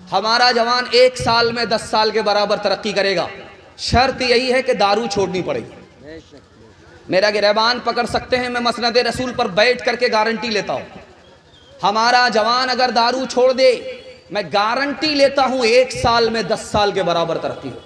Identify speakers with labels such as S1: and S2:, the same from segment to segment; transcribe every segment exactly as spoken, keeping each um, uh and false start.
S1: ہمارا جوان ایک سال میں دس سال کے برابر ترقی کرے گا، شرط یہی ہے کہ دارو چھوڑنی پڑے گی۔ میرا گریبان پکڑ سکتے ہیں، میں مسند رسول پر بیٹھ کر کے گارنٹی لیتا ہوں، ہمارا جوان اگر دارو چھوڑ دے، میں گارنٹی لیتا ہوں ایک سال میں دس سال کے برابر ترقی ہو۔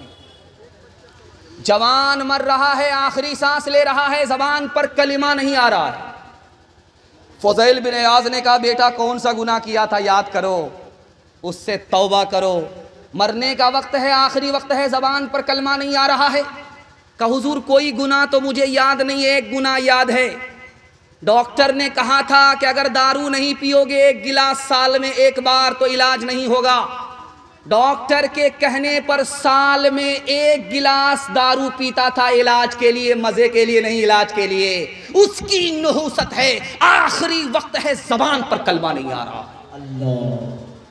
S1: جوان مر رہا ہے، آخری سانس لے رہا ہے، زبان پر کلمہ نہیں آ رہا ہے۔ فضیل بن عیاض نے کہا بیٹا کون سا گناہ کیا تھا یاد کرو، اس سے توبہ کرو، مرنے کا وقت ہے، آخری وقت ہے، زبان پر کلمہ نہیں آ رہا ہے۔ کہ حضور کوئی گناہ تو مجھے یاد نہیں ہے، ایک گناہ یاد ہے، ڈاکٹر نے کہا تھا کہ اگر دارو نہیں پیو گے ایک گلاس سال میں ایک بار تو علاج نہیں ہوگا۔ ڈاکٹر کے کہنے پر سال میں ایک گلاس دارو پیتا تھا علاج کے لیے، مزے کے لیے نہیں، علاج کے لیے۔ اس کی نحوست ہے، آخری وقت ہے، زبان پر کلمہ نہیں آ رہا۔ اللہ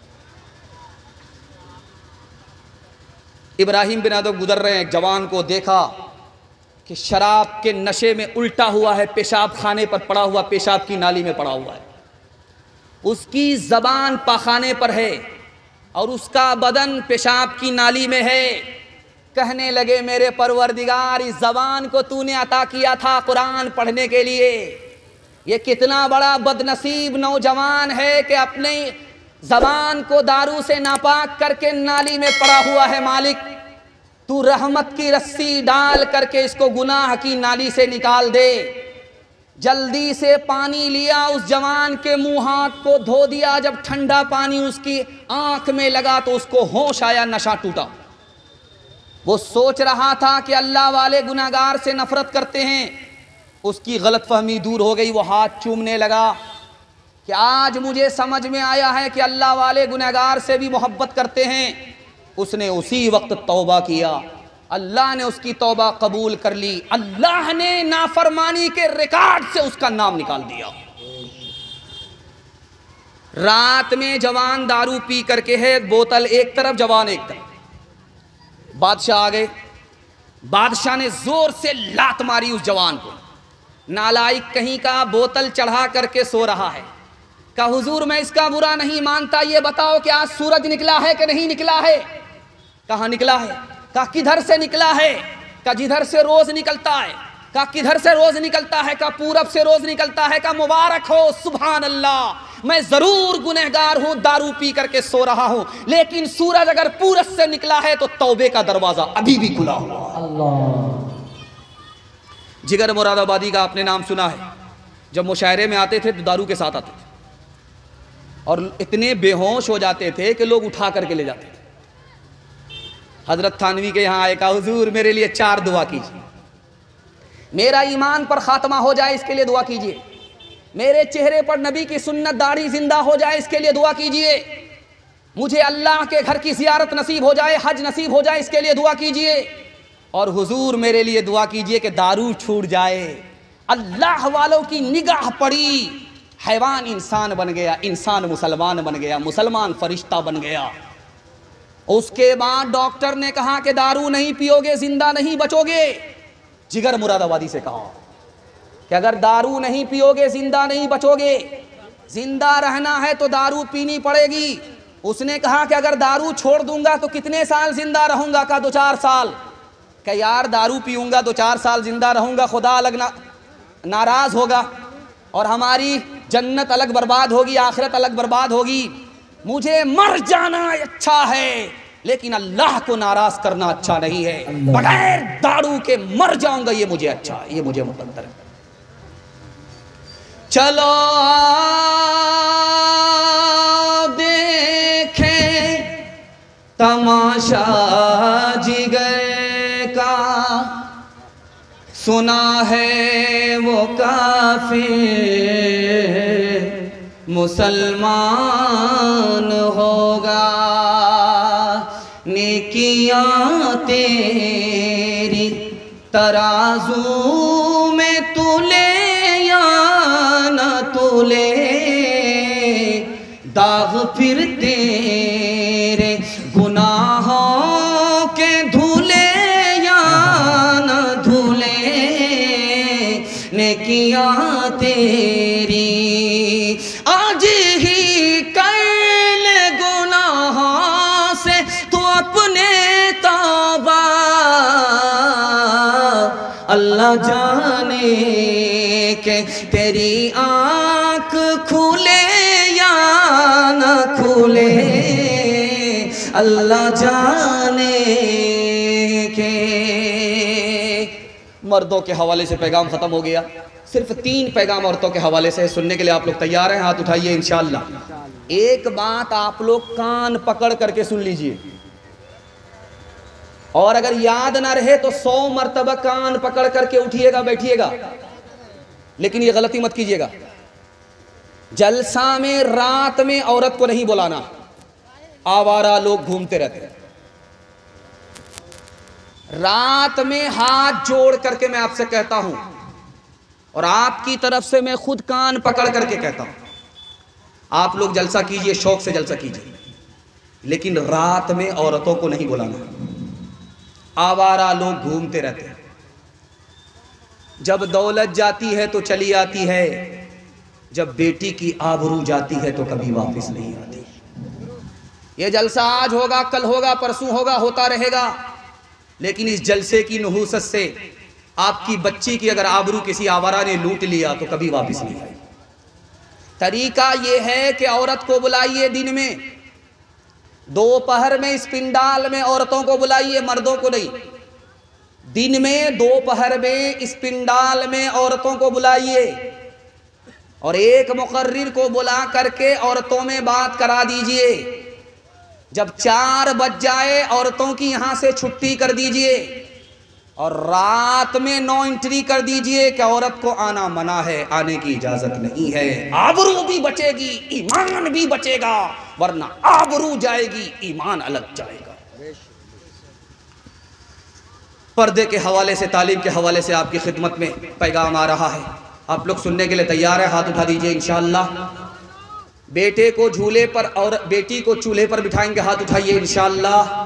S1: ابراہیم بن ادم گزر رہے ہیں، ایک جوان کو دیکھا کہ شراب کے نشے میں الٹا ہوا ہے، پیشاب خانے پر پڑا ہوا، پیشاب کی نالی میں پڑا ہوا ہے، اس کی زبان پاخانے پر ہے اور اس کا بدن پیشاب کی نالی میں ہے۔ کہنے لگے میرے پروردگار، اس زبان کو تو نے عطا کیا تھا قرآن پڑھنے کے لیے، یہ کتنا بڑا بد نصیب نوجوان ہے کہ اپنے زبان کو دارو سے ناپاک کر کے نالی میں پڑا ہوا ہے۔ مالک تو رحمت کی رسی ڈال کر کے اس کو گناہ کی نالی سے نکال دے۔ جلدی سے پانی لیا، اس جوان کے منہ ہاتھ کو دھو دیا، جب ٹھنڈا پانی اس کی آنکھ میں لگا تو اس کو ہوش آیا، نشہ ٹوٹا۔ وہ سوچ رہا تھا کہ اللہ والے گناہگار سے نفرت کرتے ہیں، اس کی غلط فہمی دور ہو گئی، وہ ہاتھ چومنے لگا کہ آج مجھے سمجھ میں آیا ہے کہ اللہ والے گنہگار سے بھی محبت کرتے ہیں۔ اس نے اسی وقت توبہ کیا، اللہ نے اس کی توبہ قبول کر لی، اللہ نے نافرمانی کے ریکارڈ سے اس کا نام نکال دیا۔ رات میں جوان دارو پی کر کے ہے، بوتل ایک طرف، جوان ایک طرف، بادشاہ آ گئے، بادشاہ نے زور سے لات ماری اس جوان کو، نالائق کہیں کا بوتل چڑھا کر کے سو رہا ہے۔ کہا حضور میں اس کا برا نہیں مانتا، یہ بتاؤ کہ آج سورج نکلا ہے کہ نہیں نکلا ہے؟ کہاں نکلا ہے؟ کہا کدھر سے نکلا ہے؟ کہا جدھر سے روز نکلتا ہے۔ کہا کدھر سے روز نکلتا ہے؟ کہا پورب سے روز نکلتا ہے۔ کہا مبارک ہو، سبحان اللہ، میں ضرور گنہگار ہوں، دارو پی کر کے سو رہا ہوں، لیکن سورج اگر پورب سے نکلا ہے تو توبے کا دروازہ ابھی بھی کھلا ہوا ہے۔ اللہ جگر مراد آبادی کا آپ نے نام سنا ہے، جب مشاعرے میں آتے تھے تو دارو کے ساتھ آتے تھے اور اتنے بے ہوش ہو جاتے تھے کہ لوگ اٹھا کر کے لے جاتے تھے۔ حضرت تھانوی کے یہاں آئے، کہا حضور میرے لیے چار دعا کیجیے، میرا ایمان پر خاتمہ ہو جائے اس کے لیے دعا کیجیے، میرے چہرے پر نبی کی سنت داڑھی زندہ ہو جائے اس کے لیے دعا کیجیے، مجھے اللہ کے گھر کی زیارت نصیب ہو جائے، حج نصیب ہو جائے اس کے لیے دعا کیجیے، اور حضور میرے لیے دعا کیجیے کہ دارو چھوٹ جائے۔ اللہ والوں کی نگاہ پڑی، حیوان انسان بن گیا، انسان مسلمان بن گیا، مسلمان فرشتہ بن گیا۔ اس کے بعد ڈاکٹر نے کہا کہ دارو نہیں پیو گے زندہ نہیں بچو گے۔ جگر مراد آبادی سے کہا کہ اگر دارو نہیں پیو گے زندہ نہیں بچو گے، زندہ رہنا ہے تو دارو پینی پڑے گی۔ اس نے کہا کہ اگر دارو چھوڑ دوں گا تو کتنے سال زندہ رہوں گا؟ کہا دو چار سال۔ کہ یار دارو پیوں گا دو چار سال زندہ رہوں گا، خدا الگ ناراض ہوگا اور ہماری جنت الگ برباد ہوگی، آخرت الگ برباد ہوگی، مجھے مر جانا اچھا ہے لیکن اللہ کو ناراض کرنا اچھا نہیں ہے، بغیر دارو کے مر جاؤں گا یہ مجھے اچھا ہے، یہ مجھے مقدر ہے۔ چلو دیکھیں تماشا جگر کا، سنا ہے وہ کافر مسلمان ہوگا، نیکیاں تیری ترازو میں تلے یا نہ تلے، داغ پھر تیرے گناہوں کے دھلے یا نہ دھلے، نیکیاں تیری آج ہی کر لے گناہوں اللہ جانے کہ تیری آنکھ کھولے یا نہ کھولے، اللہ جانے کے۔ مردوں کے حوالے سے پیغام ختم ہو گیا، صرف تین پیغام عورتوں کے حوالے سے سننے کے لیے آپ لوگ تیار ہیں؟ ہاتھ اٹھائیے انشاءاللہ۔ ایک بات آپ لوگ کان پکڑ کر کے سن لیجئے، اور اگر یاد نہ رہے تو سو مرتبہ کان پکڑ کر کے اٹھیے گا بیٹھیے گا، لیکن یہ غلطی مت کیجیے گا۔ جلسہ میں رات میں عورت کو نہیں بلانا، آوارہ لوگ گھومتے رہتے ہیں۔ رات میں ہاتھ جوڑ کر کے میں آپ سے کہتا ہوں، اور آپ کی طرف سے میں خود کان پکڑ کر کے کہتا ہوں، آپ لوگ جلسہ کیجئے، شوق سے جلسہ کیجئے، لیکن رات میں عورتوں کو نہیں بلانا۔ آوارہ لوگ گھومتے رہتے ہیں، جب دولت جاتی ہے تو چلی آتی ہے، جب بیٹی کی آبرو جاتی ہے تو کبھی واپس نہیں آتی۔ یہ جلسہ آج ہوگا، کل ہوگا، پرسوں ہوگا، ہوتا رہے گا، لیکن اس جلسے کی نحوست سے آپ کی بچی کی اگر آبرو کسی آوارہ نے لوٹ لیا تو کبھی واپس نہیں آئی۔ طریقہ یہ ہے کہ عورت کو بلائیے دن میں، دوپہر میں اس پنڈال میں عورتوں کو بلائیے، مردوں کو نہیں۔ دن میں دوپہر میں اس پنڈال میں عورتوں کو بلائیے، اور ایک مقرر کو بلا کر کے عورتوں میں بات کرا دیجئے۔ جب چار بج جائے عورتوں کی یہاں سے چھٹی کر دیجئے، اور رات میں نو انٹری کر دیجئے کہ عورت کو آنا منع ہے، آنے کی اجازت نہیں ہے۔ آبرو بھی بچے گی، ایمان بھی بچے گا، ورنہ آبرو جائے گی، ایمان الگ جائے گا۔ پردے کے حوالے سے، تعلیم کے حوالے سے آپ کی خدمت میں پیغام آ رہا ہے، آپ لوگ سننے کے لیے تیار ہیں؟ ہاتھ اٹھا دیجئے انشاءاللہ۔ بیٹے کو جھولے پر اور بیٹی کو چولہے پر بٹھائیں گے، ہاتھ اٹھائیے انشاءاللہ۔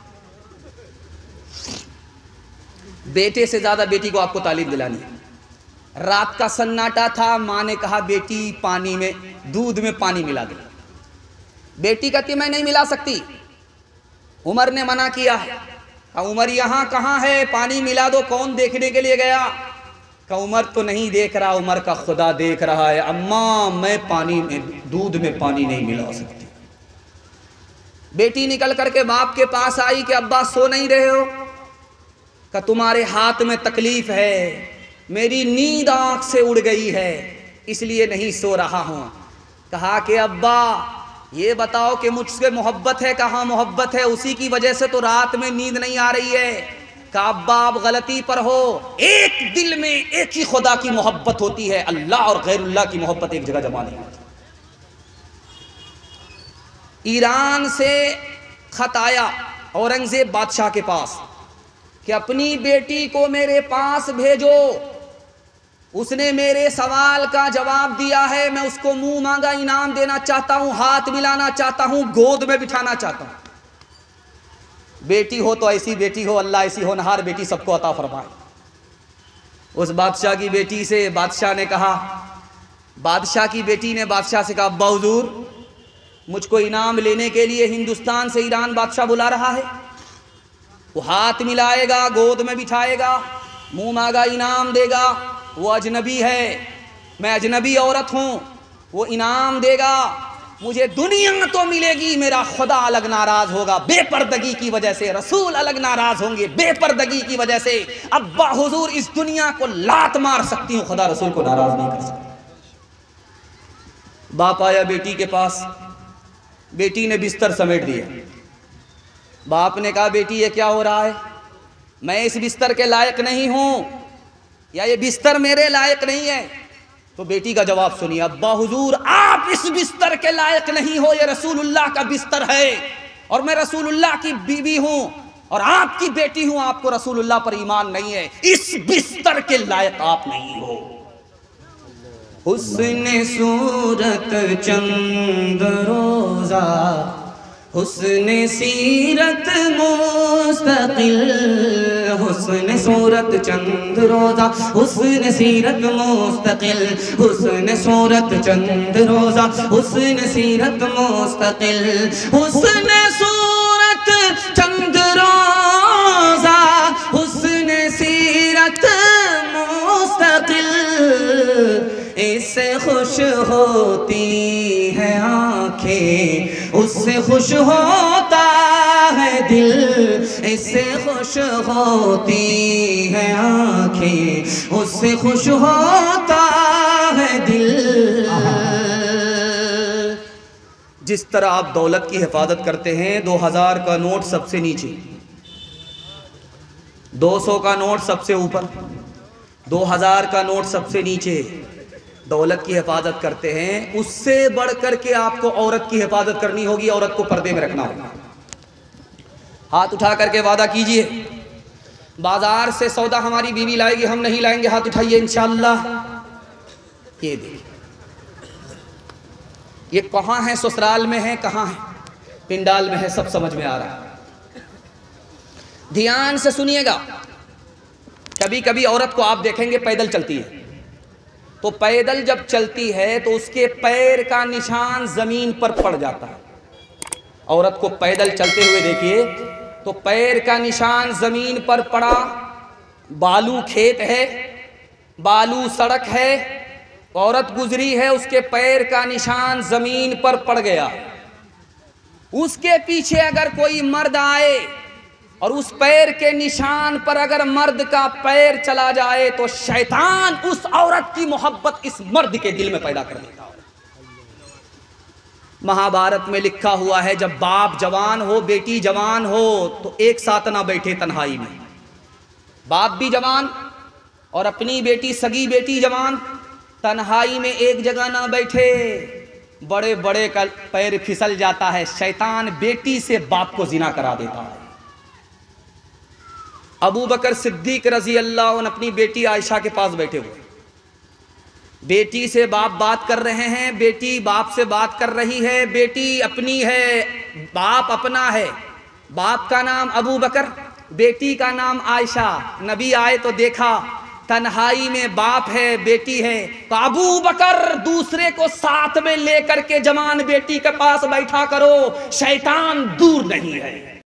S1: بیٹے سے زیادہ بیٹی کو آپ کو تعلیم دلانی ہے۔ رات کا سناٹا تھا، ماں نے کہا بیٹی پانی میں، دودھ میں پانی ملا دے۔ بیٹی کہتی میں نہیں ملا سکتی، عمر نے منع کیا ہے۔ کہا عمر یہاں کہاں ہے، پانی ملا دو، کون دیکھنے کے لیے گیا؟ کہا عمر تو نہیں دیکھ رہا، عمر کا خدا دیکھ رہا ہے، اماں میں پانی میں، دودھ میں پانی نہیں ملا سکتی۔ بیٹی نکل کر کے باپ کے پاس آئی کہ ابا سو نہیں رہے ہو؟ کہ تمہارے ہاتھ میں تکلیف ہے، میری نیند آنکھ سے اڑ گئی ہے، اس لیے نہیں سو رہا ہوں۔ کہا کہ ابا یہ بتاؤ کہ مجھ سے محبت ہے؟ کہاں محبت ہے، اسی کی وجہ سے تو رات میں نیند نہیں آ رہی ہے۔ کہا ابا آپ غلطی پر ہو، ایک دل میں ایک ہی خدا کی محبت ہوتی ہے، اللہ اور غیر اللہ کی محبت ایک جگہ جمع نہیں ہوتی۔ ایران سے خط آیا اورنگزیب بادشاہ کے پاس کہ اپنی بیٹی کو میرے پاس بھیجو، اس نے میرے سوال کا جواب دیا ہے، میں اس کو منہ مانگا انعام دینا چاہتا ہوں، ہاتھ ملانا چاہتا ہوں، گود میں بٹھانا چاہتا ہوں۔ بیٹی ہو تو ایسی بیٹی ہو، اللہ ایسی ہونہار بیٹی سب کو عطا فرمائے۔ اس بادشاہ کی بیٹی سے بادشاہ نے کہا، بادشاہ کی بیٹی نے بادشاہ سے کہا ابا حضور مجھ کو انعام لینے کے لیے ہندوستان سے ایران بادشاہ بلا رہا ہے۔ وہ ہاتھ ملائے گا، گود میں بٹھائے گا، منہ مانگا انعام دے گا، وہ اجنبی ہے، میں اجنبی عورت ہوں، وہ انعام دے گا، مجھے دنیا تو ملے گی، میرا خدا الگ ناراض ہوگا بے پردگی کی وجہ سے، رسول الگ ناراض ہوں گے بے پردگی کی وجہ سے، ابا حضور اس دنیا کو لات مار سکتی ہوں، خدا رسول کو ناراض نہیں کر سکتی۔ باپ آیا بیٹی کے پاس، بیٹی نے بستر سمیٹ دیا۔ باپ نے کہا بیٹی یہ کیا ہو رہا ہے، میں اس بستر کے لائق نہیں ہوں، یا یہ بستر میرے لائق نہیں ہے۔ تو بیٹی کا جواب سنیے، ابا حضور آپ اس بستر کے لائق نہیں ہو، یہ رسول اللہ کا بستر ہے، اور میں رسول اللہ کی بیوی ہوں اور آپ کی بیٹی ہوں، آپ کو رسول اللہ پر ایمان نہیں ہے، اس بستر کے لائق آپ نہیں ہو۔ حسن صورت چند روزہ، حسن سیرت مستقل، حسن صورت چند روزہ، حسن سیرت مستقل، حسن صورت چند روزہ، حسن سیرت مستقل، حسن صورت چند روزہ، حسن سیرت ہوتی ہیں آنکھیں، اس سے خوش ہوتا ہے دل، اس سے خوش ہوتی ہیں آنکھیں، اس سے خوش ہوتا ہے دل۔ جس طرح آپ دولت کی حفاظت کرتے ہیں، دو ہزار کا نوٹ سب سے نیچے، دو سو کا نوٹ سب سے اوپر، دو ہزار کا نوٹ سب سے نیچے دولت کی حفاظت کرتے ہیں، اس سے بڑھ کر کے آپ کو عورت کی حفاظت کرنی ہوگی، عورت کو پردے میں رکھنا ہوگا۔ ہاتھ اٹھا کر کے وعدہ کیجئے، بازار سے سودا ہماری بیوی لائے گی، ہم نہیں لائیں گے، ہاتھ اٹھائیے انشاءاللہ۔ یہ دیکھیں یہ کہاں ہے، سسرال میں ہے، کہاں ہے، پنڈال میں ہے، سب سمجھ میں آ رہا ہے۔ دھیان سے سنیے گا، کبھی کبھی عورت کو آپ دیکھیں گے پیدل چلتی ہے، تو پیدل جب چلتی ہے تو اس کے پیر کا نشان زمین پر پڑ جاتا ہے۔ عورت کو پیدل چلتے ہوئے دیکھیے تو پیر کا نشان زمین پر پڑا، بالو کھیت ہے، بالو سڑک ہے، عورت گزری ہے، اس کے پیر کا نشان زمین پر پڑ گیا۔ اس کے پیچھے اگر کوئی مرد آئے اور اس پیر کے نشان پر اگر مرد کا پیر چلا جائے تو شیطان اس عورت کی محبت اس مرد کے دل میں پیدا کر دیتا ہے۔ مہابھارت میں لکھا ہوا ہے، جب باپ جوان ہو، بیٹی جوان ہو تو ایک ساتھ نہ بیٹھے تنہائی میں۔ باپ بھی جوان اور اپنی بیٹی، سگی بیٹی جوان، تنہائی میں ایک جگہ نہ بیٹھے، بڑے بڑے کا پیر پھسل جاتا ہے، شیطان بیٹی سے باپ کو زنا کرا دیتا ہے۔ ابو بکر صدیق رضی اللہ عنہ اپنی بیٹی عائشہ کے پاس بیٹھے ہوئے، بیٹی سے باپ بات کر رہے ہیں، بیٹی باپ سے بات کر رہی ہے، بیٹی اپنی ہے، باپ اپنا ہے، باپ کا نام ابو بکر، بیٹی کا نام عائشہ۔ نبی آئے تو دیکھا تنہائی میں باپ ہے، بیٹی ہے، تو ابو بکر دوسرے کو ساتھ میں لے کر کے جوان بیٹی کے پاس بیٹھا کرو، شیطان دور نہیں ہے۔